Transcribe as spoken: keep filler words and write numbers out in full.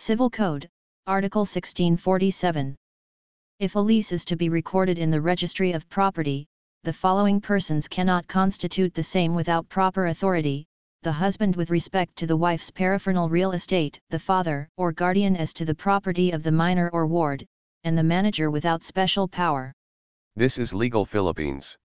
Civil Code, Article sixteen forty-seven. If a lease is to be recorded in the Registry of Property, the following persons cannot constitute the same without proper authority: the husband with respect to the wife's paraphernal real estate, the father or guardian as to the property of the minor or ward, and the manager without special power. This is Legal Philippines.